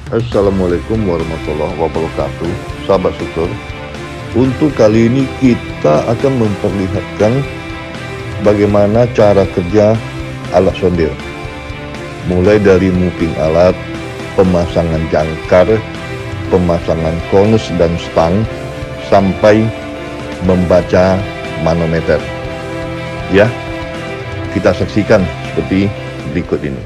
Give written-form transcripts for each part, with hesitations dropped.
Assalamualaikum warahmatullahi wabarakatuh. Sahabat Sutur, untuk kali ini kita akan memperlihatkan bagaimana cara kerja alat sondil, mulai dari moving alat, pemasangan jangkar, pemasangan konus dan stang, sampai membaca manometer. Ya, kita saksikan seperti berikut ini.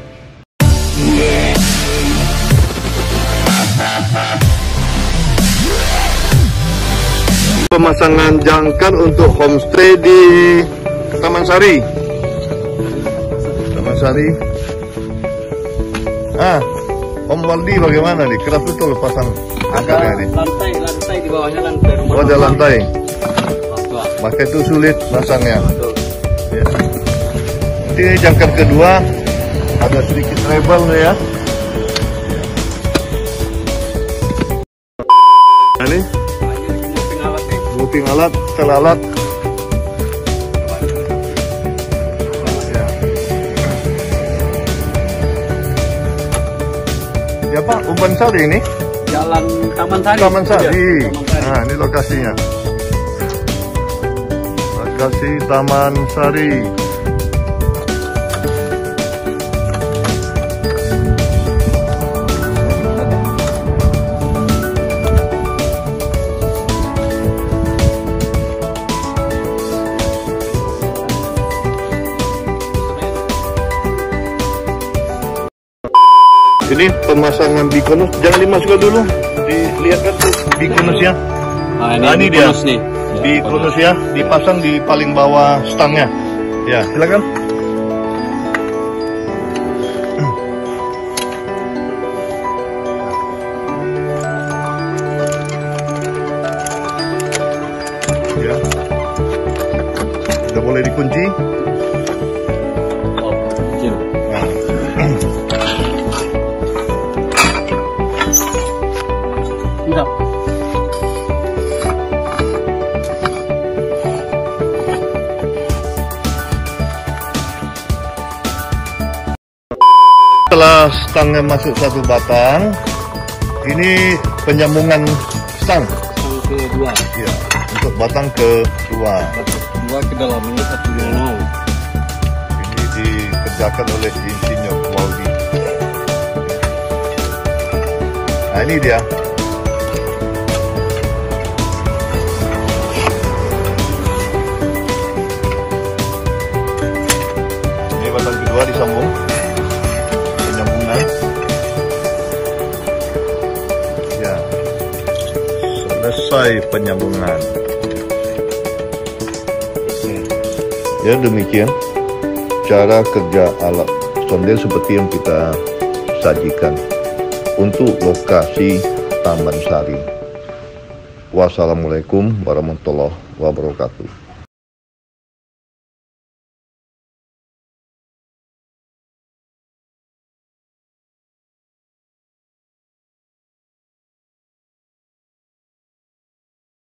Pemasangan jangkar untuk homestay di Taman Sari. Om Waldi bagaimana nih? Keras betul pasang angkarnya nih. Lantai di bawahnya lantai. Oh, ada lantai. Maka itu sulit pasangnya. Ya. Ini jangkar kedua, ada sedikit rebel ya. Ini moving alat, setel alat. Ya. Ya Pak, Umpan Sari ini? Jalan Taman Sari. Taman Sari. Nah, ini lokasinya. Lokasi Taman Sari. Ini pemasangan bikonus, jangan dimasukkan dulu, dilihatkan tuh bikonusnya. Ini dia, nih. Bikonus ya, dipasang di paling bawah stangnya. Ya, silakan. Ya, udah boleh dikunci. Setelah stangnya masuk satu batang, ini penyambungan stang kedua. Ya, untuk batang kedua. Dua ke dalam ini satu di nol. Ini dikerjakan oleh Insinyur Waldi. Nah, ini dia. Ini batang kedua disambung. Ya, selesai penyambungan. Ya, demikian cara kerja alat sondel seperti yang kita sajikan untuk lokasi Taman Sari. Wassalamualaikum warahmatullahi wabarakatuh.